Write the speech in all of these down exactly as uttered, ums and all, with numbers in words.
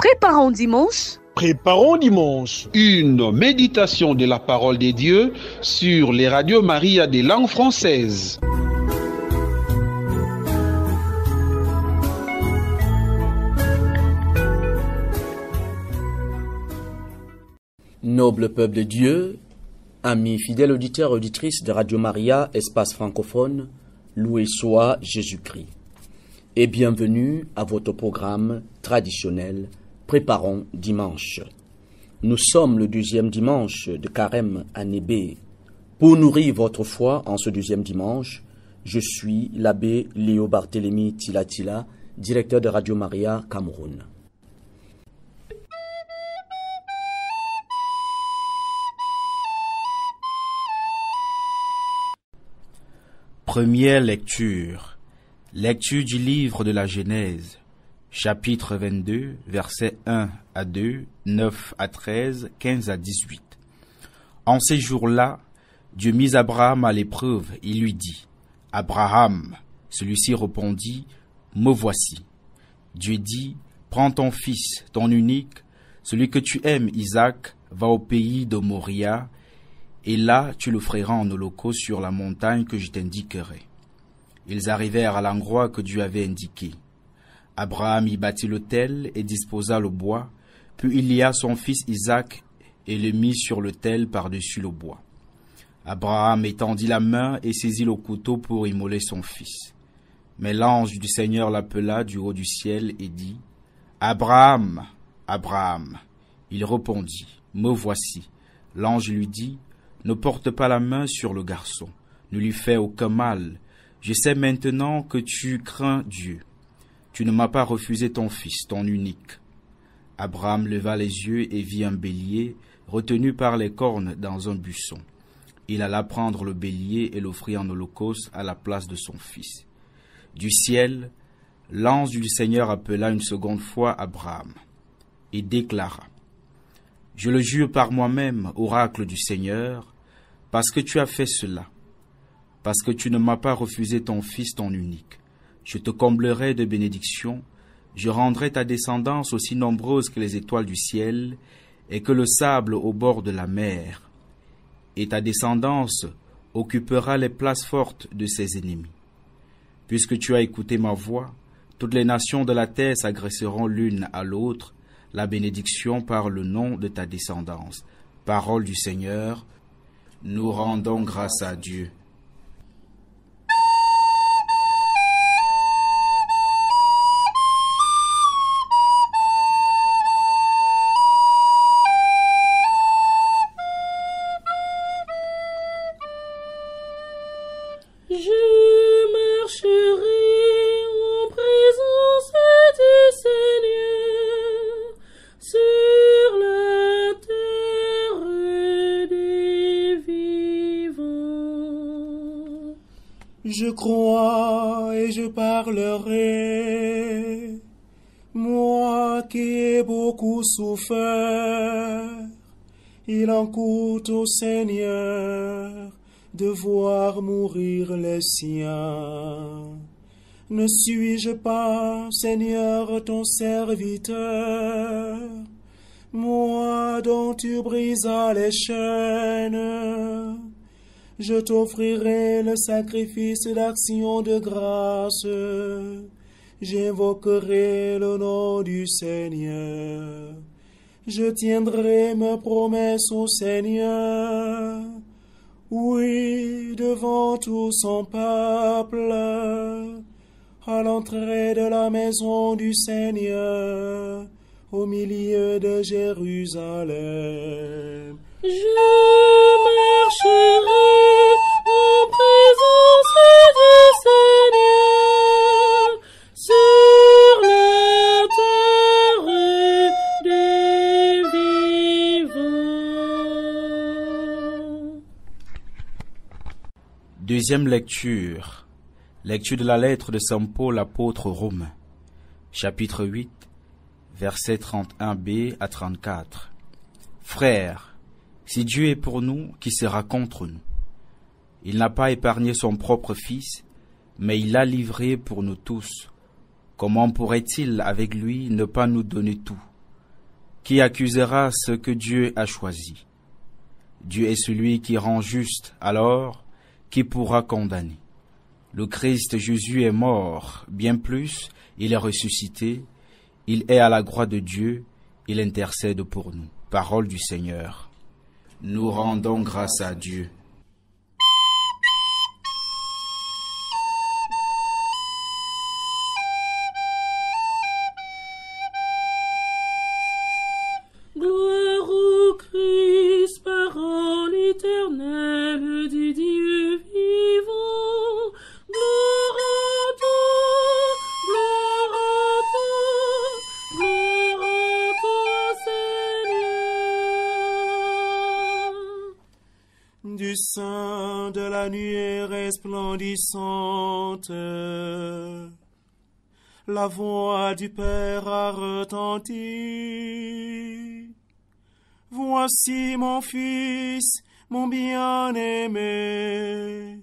Préparons dimanche. Préparons dimanche. Une méditation de la parole de Dieu sur les radios Maria des langues françaises. Noble peuple de Dieu, amis fidèles auditeurs et auditrices de Radio Maria, espace francophone, loué soit Jésus-Christ. Et bienvenue à votre programme traditionnel Préparons dimanche. Nous sommes le deuxième dimanche de Carême année B. Pour nourrir votre foi en ce deuxième dimanche, je suis l'abbé Léo Barthélemy Tilatila, directeur de Radio Maria Cameroun. Première lecture. Lecture du livre de la Genèse, chapitre vingt-deux, versets un à deux, neuf à treize, quinze à dix-huit. En ces jours-là, Dieu mit Abraham à l'épreuve. Il lui dit, « Abraham !» Celui-ci répondit, « Me voici. » Dieu dit, « Prends ton fils, ton unique, celui que tu aimes, Isaac, va au pays de Moria, et là tu le feras en holocauste sur la montagne que je t'indiquerai. » Ils arrivèrent à l'endroit que Dieu avait indiqué. Abraham y bâtit l'autel et disposa le bois, puis il lia son fils Isaac et le mit sur l'autel par-dessus le bois. Abraham étendit la main et saisit le couteau pour immoler son fils. Mais l'ange du Seigneur l'appela du haut du ciel et dit, « Abraham, Abraham !» Il répondit, « Me voici. » L'ange lui dit, « Ne porte pas la main sur le garçon, ne lui fais aucun mal. Je sais maintenant que tu crains Dieu. Tu ne m'as pas refusé ton fils, ton unique. » Abraham leva les yeux et vit un bélier retenu par les cornes dans un buisson. Il alla prendre le bélier et l'offrit en holocauste à la place de son fils. Du ciel, l'ange du Seigneur appela une seconde fois Abraham et déclara, « Je le jure par moi-même, oracle du Seigneur, parce que tu as fait cela, parce que tu ne m'as pas refusé ton fils, ton unique. Je te comblerai de bénédictions, je rendrai ta descendance aussi nombreuse que les étoiles du ciel et que le sable au bord de la mer. Et ta descendance occupera les places fortes de ses ennemis. Puisque tu as écouté ma voix, toutes les nations de la terre s'agresseront l'une à l'autre, la bénédiction par le nom de ta descendance. » Parole du Seigneur, nous rendons grâce à Dieu. Je crois et je parlerai, moi qui ai beaucoup souffert. Il en coûte au Seigneur de voir mourir les siens. Ne suis-je pas, Seigneur, ton serviteur, moi dont tu brisas les chaînes? Je t'offrirai le sacrifice d'action de grâce. J'invoquerai le nom du Seigneur. Je tiendrai mes promesses au Seigneur. Oui, devant tout son peuple, à l'entrée de la maison du Seigneur, au milieu de Jérusalem. Je marcherai en présence du Seigneur sur la terre des vivants. Deuxième lecture. Lecture de la lettre de Saint Paul, apôtre aux Romains. Chapitre huit, versets trente et un b à trente-quatre. Frères, si Dieu est pour nous, qui sera contre nous? Il n'a pas épargné son propre Fils, mais il l'a livré pour nous tous. Comment pourrait-il, avec lui, ne pas nous donner tout? Qui accusera ce que Dieu a choisi? Dieu est celui qui rend juste, alors qui pourra condamner? Le Christ Jésus est mort, bien plus, il est ressuscité, il est à la droite de Dieu, il intercède pour nous. Parole du Seigneur. Nous rendons grâce à Dieu. Gloire au Christ, parole éternelle du Dieu vivant. Gloire à toi, gloire à toi, gloire à toi, Seigneur. Du sein de la nuée resplendissante, la voix du Père a retenti. Voici mon Fils, mon bien-aimé,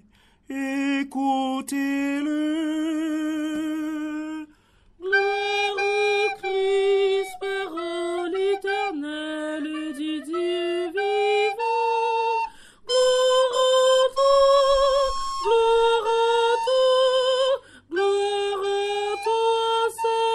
écoutez-le. Gloire au Christ, parole éternelle du Dieu vivant. Gloire à toi, gloire à toi, gloire à toi,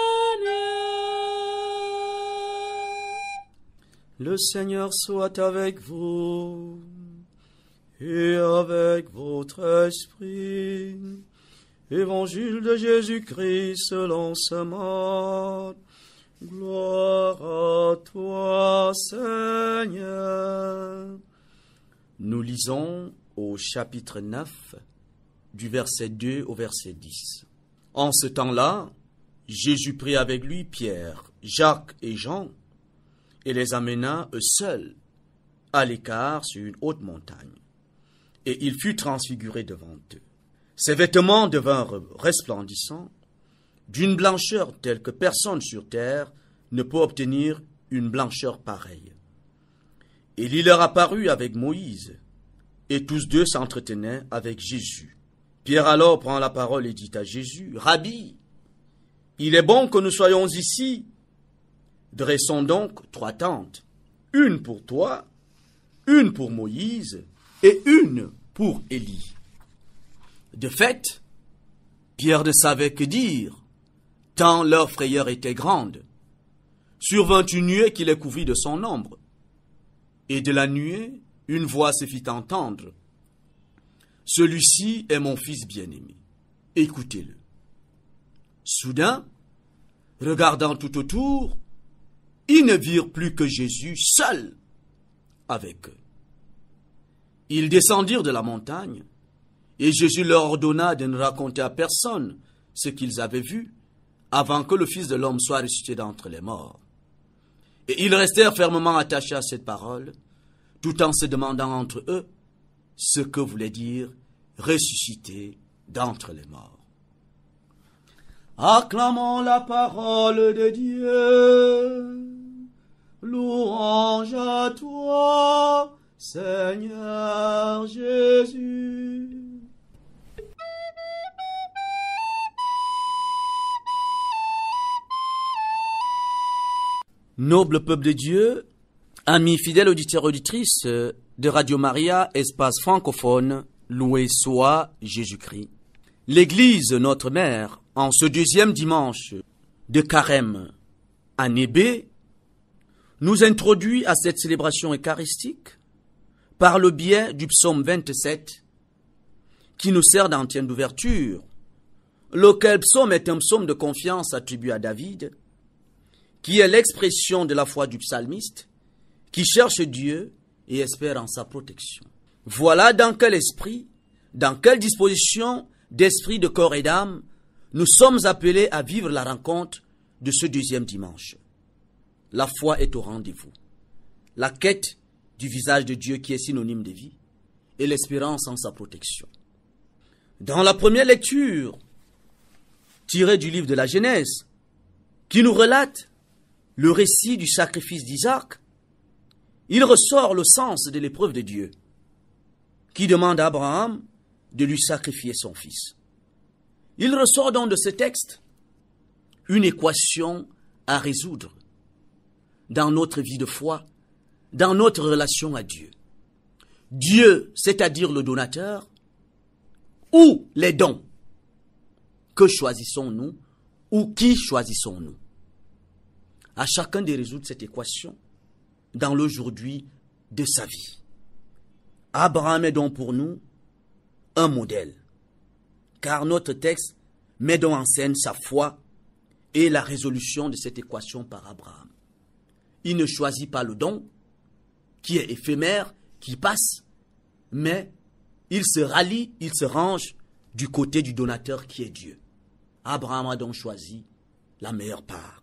Seigneur. Le Seigneur soit avec vous et avec votre esprit. Évangile de Jésus-Christ selon saint Marc. Gloire à toi, Seigneur. Nous lisons au chapitre neuf, du verset deux au verset dix. En ce temps-là, Jésus prit avec lui Pierre, Jacques et Jean, et les amena eux seuls à l'écart sur une haute montagne. Et il fut transfiguré devant eux. Ses vêtements devinrent resplendissants, d'une blancheur telle que personne sur terre ne peut obtenir une blancheur pareille. Et il leur apparut avec Moïse, et tous deux s'entretenaient avec Jésus. Pierre alors prend la parole et dit à Jésus, « Rabbi, il est bon que nous soyons ici. Dressons donc trois tentes, une pour toi, une pour Moïse et une pour Élie. » De fait, Pierre ne savait que dire, tant leur frayeur était grande. Survint une nuée qui les couvrit de son ombre. Et de la nuée, une voix se fit entendre. « Celui-ci est mon fils bien-aimé. Écoutez-le. » Soudain, regardant tout autour, ils ne virent plus que Jésus seul avec eux. Ils descendirent de la montagne, et Jésus leur ordonna de ne raconter à personne ce qu'ils avaient vu, avant que le Fils de l'homme soit ressuscité d'entre les morts. Et ils restèrent fermement attachés à cette parole, tout en se demandant entre eux ce que voulait dire ressuscité d'entre les morts. Acclamons la parole de Dieu. Louange à toi, Seigneur Jésus. Noble peuple de Dieu, amis fidèles auditeurs et auditrices de Radio Maria, espace francophone, loué soit Jésus-Christ. L'Église, notre mère, en ce deuxième dimanche de Carême, année B, nous introduit à cette célébration eucharistique par le biais du psaume vingt-sept, qui nous sert d'antenne d'ouverture, lequel psaume est un psaume de confiance attribué à David, qui est l'expression de la foi du psalmiste, qui cherche Dieu et espère en sa protection. Voilà dans quel esprit, dans quelle disposition d'esprit, de corps et d'âme, nous sommes appelés à vivre la rencontre de ce deuxième dimanche. La foi est au rendez-vous. La quête du visage de Dieu qui est synonyme de vie et l'espérance en sa protection. Dans la première lecture, tirée du livre de la Genèse, qui nous relate le récit du sacrifice d'Isaac, il ressort le sens de l'épreuve de Dieu, qui demande à Abraham de lui sacrifier son fils. Il ressort donc de ce texte une équation à résoudre. dans notre vie de foi, dans notre relation à Dieu. Dieu, c'est-à-dire le donateur, ou les dons. Que choisissons-nous ou qui choisissons-nous? À chacun de résoudre cette équation dans l'aujourd'hui de sa vie. Abraham est donc pour nous un modèle, car notre texte met donc en scène sa foi et la résolution de cette équation par Abraham. Il ne choisit pas le don, qui est éphémère, qui passe, mais il se rallie, il se range du côté du donateur qui est Dieu. Abraham a donc choisi la meilleure part.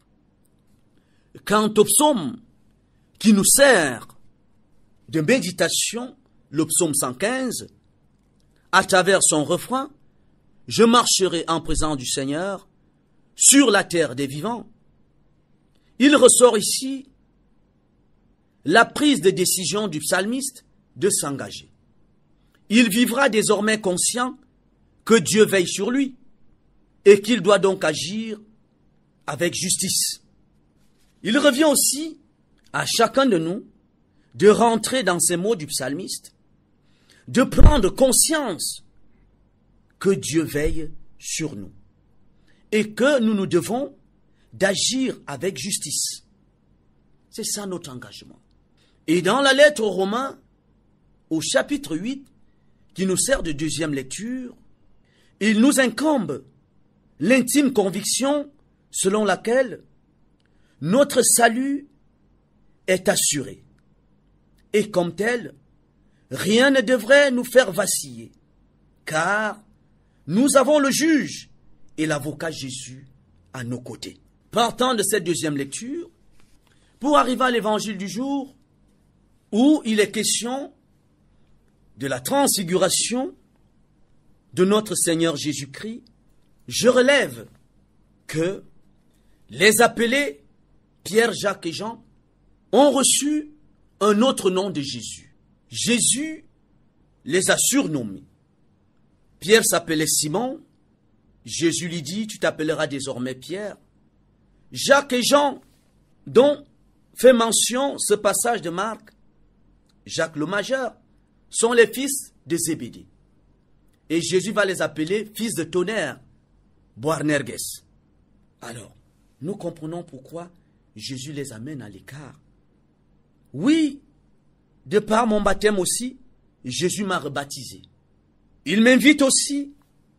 Quant au psaume qui nous sert de méditation, le psaume cent quinze, à travers son refrain, « Je marcherai en présence du Seigneur sur la terre des vivants », il ressort ici la prise de décision du psalmiste de s'engager. Il vivra désormais conscient que Dieu veille sur lui et qu'il doit donc agir avec justice. Il revient aussi à chacun de nous de rentrer dans ces mots du psalmiste, de prendre conscience que Dieu veille sur nous et que nous nous devons d'agir avec justice. C'est ça notre engagement. Et dans la lettre aux Romains, au chapitre huit, qui nous sert de deuxième lecture, il nous incombe l'intime conviction selon laquelle notre salut est assuré. Et comme tel, rien ne devrait nous faire vaciller, car nous avons le juge et l'avocat Jésus à nos côtés. Partant de cette deuxième lecture, pour arriver à l'évangile du jour, où il est question de la transfiguration de notre Seigneur Jésus-Christ, je relève que les appelés Pierre, Jacques et Jean ont reçu un autre nom de Jésus. Jésus les a surnommés. Pierre s'appelait Simon. Jésus lui dit, tu t'appelleras désormais Pierre. Jacques et Jean, dont fait mention ce passage de Marc, Jacques le majeur, sont les fils de Zébédée. Et Jésus va les appeler fils de tonnerre, Boanerges. Alors, nous comprenons pourquoi Jésus les amène à l'écart. Oui, de par mon baptême aussi, Jésus m'a rebaptisé. Il m'invite aussi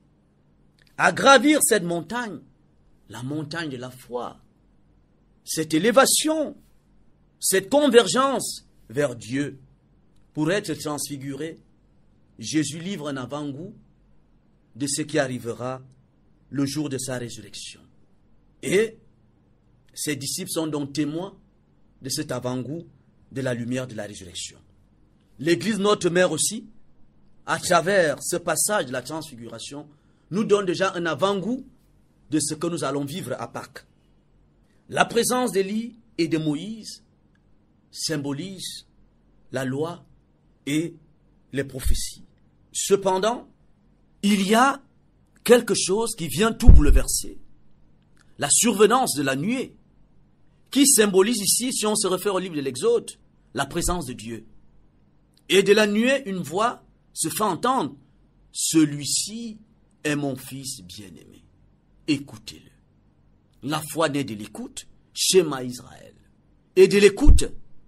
à gravir cette montagne, la montagne de la foi, cette élévation, cette convergence vers Dieu. Pour être transfiguré, Jésus livre un avant-goût de ce qui arrivera le jour de sa résurrection. Et ses disciples sont donc témoins de cet avant-goût de la lumière de la résurrection. L'Église, notre mère aussi, à travers ce passage de la transfiguration, nous donne déjà un avant-goût de ce que nous allons vivre à Pâques. La présence d'Élie et de Moïse symbolise la loi et les prophéties. Cependant, il y a quelque chose qui vient tout bouleverser. La survenance de la nuée, qui symbolise ici, si on se réfère au livre de l'Exode, la présence de Dieu. Et de la nuée, une voix se fait entendre. Celui-ci est mon fils bien-aimé. Écoutez-le. La foi naît de l'écoute, Shema Israël. Et de l'écoute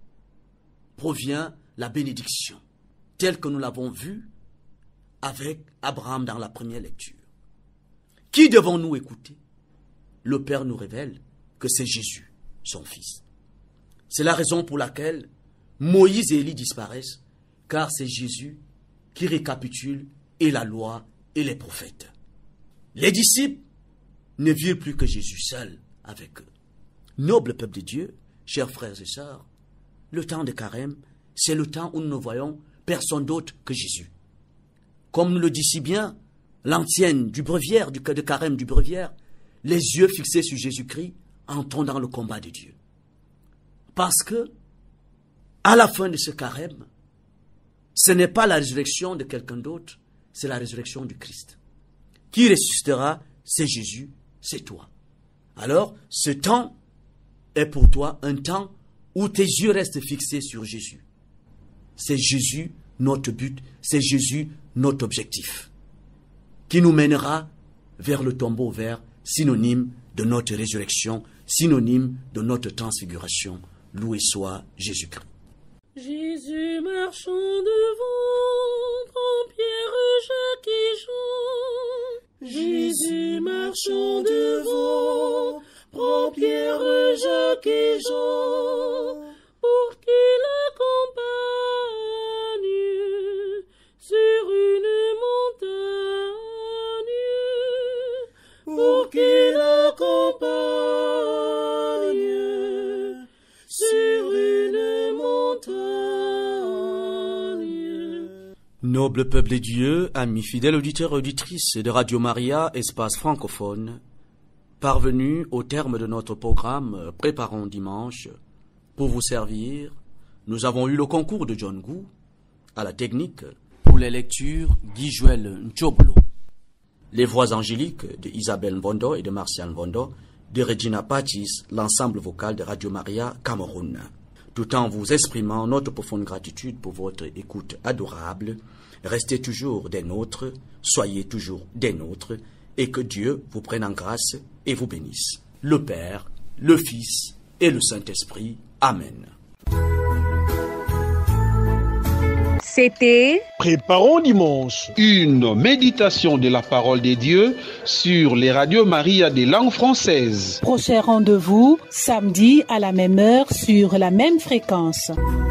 provient la bénédiction, telle que nous l'avons vue avec Abraham dans la première lecture. Qui devons-nous écouter? Le Père nous révèle que c'est Jésus, son Fils. C'est la raison pour laquelle Moïse et Élie disparaissent, car c'est Jésus qui récapitule et la loi et les prophètes. Les disciples ne virent plus que Jésus seul avec eux. Noble peuple de Dieu, chers frères et sœurs, le temps de carême, c'est le temps où nous ne voyons personne d'autre que Jésus. Comme nous le dit si bien l'ancienne du breviaire, du de carême du breviaire, les yeux fixés sur Jésus-Christ, entrons dans le combat de Dieu. Parce que, à la fin de ce carême, ce n'est pas la résurrection de quelqu'un d'autre, c'est la résurrection du Christ. Qui ressuscitera, c'est Jésus, c'est toi. Alors, ce temps est pour toi un temps où tes yeux restent fixés sur Jésus. C'est Jésus notre but, c'est Jésus notre objectif, qui nous mènera vers le tombeau vert, synonyme de notre résurrection, synonyme de notre transfiguration. Loué soit Jésus-Christ. Jésus marchant devant, prend Pierre, Jacques et Jean. Jésus marchant devant, prend Pierre, Jacques et Jean, pour qu'il accompagne sur une montagne, pour qu'il accompagne sur une montagne. Noble peuple de Dieu, amis fidèles auditeurs et auditrices de Radio Maria, espace francophone, parvenus au terme de notre programme Préparons dimanche, pour vous servir, nous avons eu le concours de John Gou, à la technique, pour les lectures, Guy Joël Nchobolo. Les voix angéliques de Isabelle Mbondo et de Martial Mbondo, de Regina Patis, l'ensemble vocal de Radio Maria Cameroun. Tout en vous exprimant notre profonde gratitude pour votre écoute adorable, restez toujours des nôtres, soyez toujours des nôtres, et que Dieu vous prenne en grâce et vous bénisse. Le Père, le Fils et le Saint-Esprit. Amen. C'était Préparons dimanche. Une méditation de la parole de Dieu sur les radios Maria des langues françaises. prochain rendez-vous samedi à la même heure sur la même fréquence.